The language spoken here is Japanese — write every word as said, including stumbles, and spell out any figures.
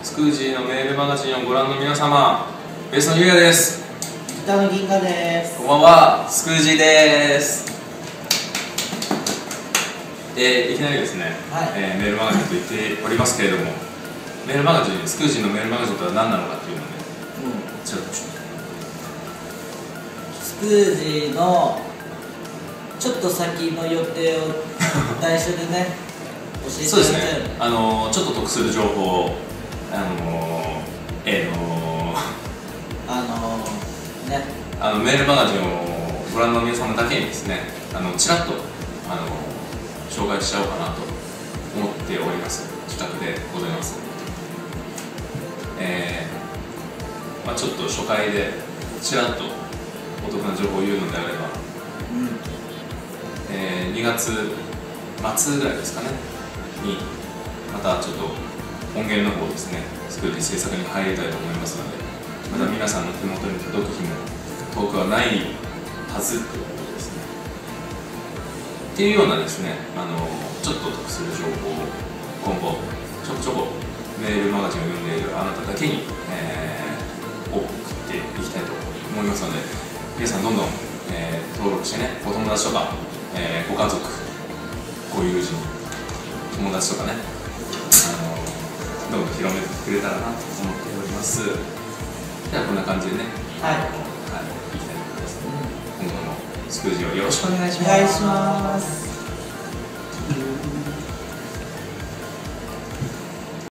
スクージーのメールマガジンをご覧の皆様、ベースのゆうやです。 ギターの銀河です。 こんばんは、スクージーです。えー、いきなりですね、はい、えー、メールマガジンと言っておりますけれども、メールマガジン、スクージーのメールマガジンとは何なのかっていうのをね、うん、ちょっとスクージーのちょっと先の予定を内緒でね教えてそうですね、あのー、ちょっと得する情報をあのー、えー、のー、 あのー、ねあのメールマガジンをご覧の皆様だけにですね、あのちらっと、あのー、紹介しちゃおうかなと思っております企画でございます。えーまあ、ちょっと初回でちらっとお得な情報を言うのであれば、うんえー、にがつ末ぐらいですかねにまたちょっと音源の方ですねスクール制作に入りたいと思いますので、また皆さんの手元に届く日も遠くはないはずということですね。っていうようなですね、あのちょっと得する情報を今後ちょこちょこメールマガジンを読んでいるあなただけに、えー、送っていきたいと思いますので、皆さんどんどん、えー、登録してね、お友達とか、えー、ご家族、ご友人、友達とかね、あのどんどん広めてくれたらなと思っております。ではこんな感じでね、はい、はい、いきたいと思います。今後もスクージをよろしくお願いします。 お願いします。